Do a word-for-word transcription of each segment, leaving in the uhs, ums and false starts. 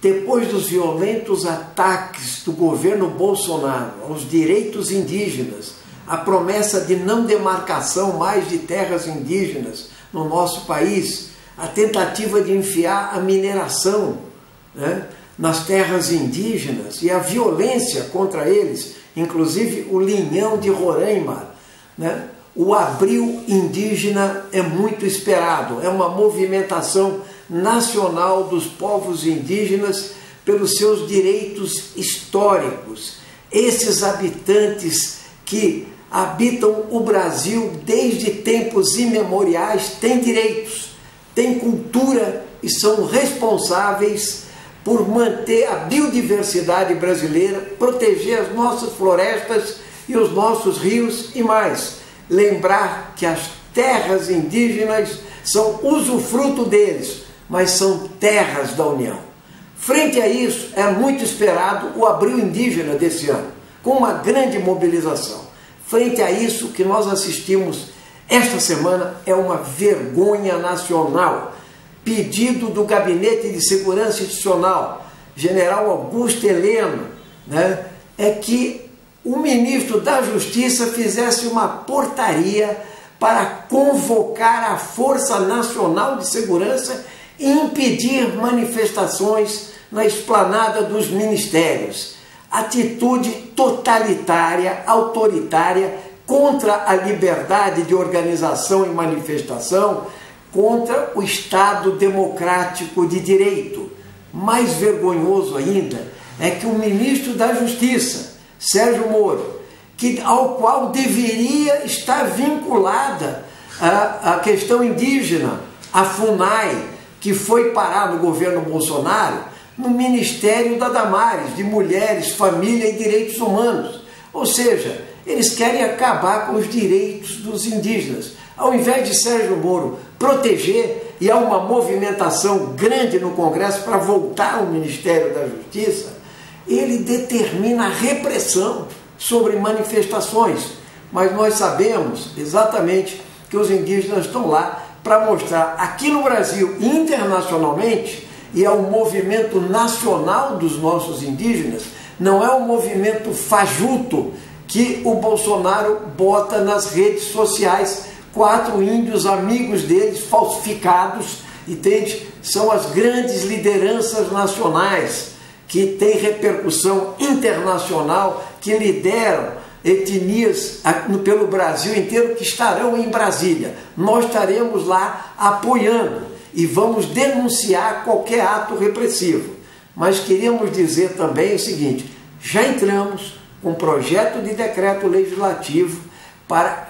depois dos violentos ataques do governo Bolsonaro aos direitos indígenas, a promessa de não demarcação mais de terras indígenas no nosso país, a tentativa de enfiar a mineração, né, nas terras indígenas e a violência contra eles, inclusive o linhão de Roraima, né? O Abril Indígena é muito esperado, é uma movimentação nacional dos povos indígenas pelos seus direitos históricos. Esses habitantes que habitam o Brasil desde tempos imemoriais têm direitos, têm cultura e são responsáveis por manter a biodiversidade brasileira, proteger as nossas florestas e os nossos rios e mais. Lembrar que as terras indígenas são usufruto deles, mas são terras da União. Frente a isso, é muito esperado o Abril Indígena desse ano, com uma grande mobilização. Frente a isso, o que nós assistimos esta semana é uma vergonha nacional. Pedido do Gabinete de Segurança Institucional, general Augusto Heleno, né, é que o ministro da Justiça fizesse uma portaria para convocar a Força Nacional de Segurança e impedir manifestações na esplanada dos ministérios. Atitude totalitária, autoritária, contra a liberdade de organização e manifestação, contra o Estado democrático de direito. Mais vergonhoso ainda é que o ministro da Justiça, Sérgio Moro, que, ao qual deveria estar vinculada a, a questão indígena, a FUNAI, que foi parar no governo Bolsonaro, no Ministério da Damares, de Mulheres, Família e Direitos Humanos. Ou seja, eles querem acabar com os direitos dos indígenas. Ao invés de Sérgio Moro proteger, e há uma movimentação grande no Congresso para voltar ao Ministério da Justiça, ele determina a repressão sobre manifestações. Mas nós sabemos exatamente que os indígenas estão lá para mostrar aqui no Brasil e internacionalmente, e é um movimento nacional dos nossos indígenas, não é um movimento fajuto que o Bolsonaro bota nas redes sociais. Quatro índios amigos deles, falsificados, entende? São as grandes lideranças nacionais que têm repercussão internacional, que lideram etnias pelo Brasil inteiro, que estarão em Brasília. Nós estaremos lá apoiando e vamos denunciar qualquer ato repressivo. Mas queríamos dizer também o seguinte: já entramos com um projeto de decreto legislativo para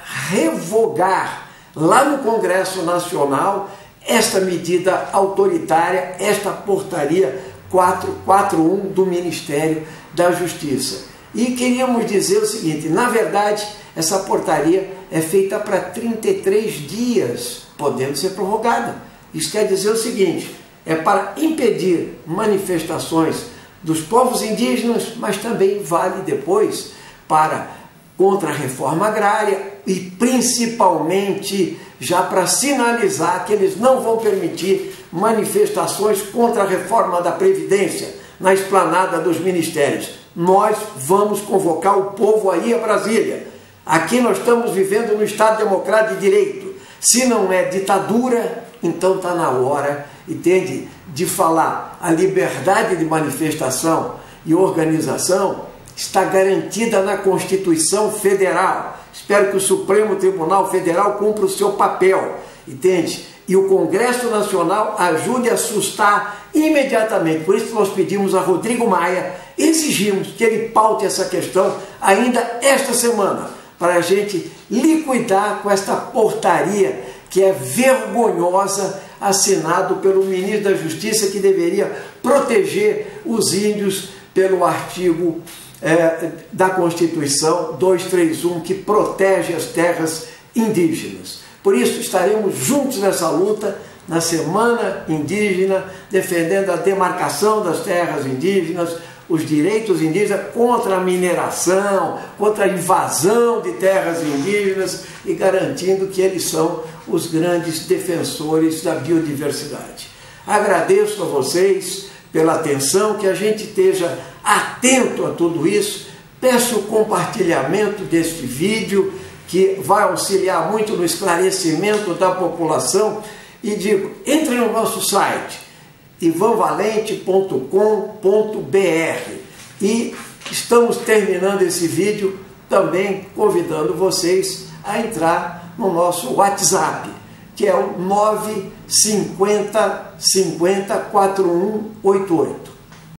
revogar lá no Congresso Nacional esta medida autoritária, esta portaria quatrocentos e quarenta e um do Ministério da Justiça. E queríamos dizer o seguinte: na verdade, essa portaria é feita para trinta e três dias, podendo ser prorrogada. Isso quer dizer o seguinte: é para impedir manifestações dos povos indígenas, mas também vale depois para contra a reforma agrária e principalmente já para sinalizar que eles não vão permitir manifestações contra a reforma da Previdência na esplanada dos ministérios. Nós vamos convocar o povo aí a Brasília. Aqui nós estamos vivendo no Estado Democrático de Direito. Se não é ditadura, então está na hora, entende, de falar. A liberdade de manifestação e organização está garantida na Constituição Federal. Espero que o Supremo Tribunal Federal cumpra o seu papel, entende? E o Congresso Nacional ajude a assustar imediatamente. Por isso nós pedimos a Rodrigo Maia, exigimos que ele paute essa questão ainda esta semana, para a gente liquidar com esta portaria que é vergonhosa, assinado pelo ministro da Justiça, que deveria proteger os índios pelo artigo é, da Constituição duzentos e trinta e um, que protege as terras indígenas. Por isso estaremos juntos nessa luta, na Semana Indígena, defendendo a demarcação das terras indígenas, os direitos indígenas, contra a mineração, contra a invasão de terras indígenas e garantindo que eles são os grandes defensores da biodiversidade. Agradeço a vocês pela atenção, que a gente esteja atento a tudo isso. Peço o compartilhamento deste vídeo, que vai auxiliar muito no esclarecimento da população. E digo, entre no nosso site, ivan valente ponto com ponto br, e estamos terminando esse vídeo também convidando vocês a entrar no nosso WhatsApp, que é o nove cinquenta, cinquenta, quarenta e um oitenta e oito.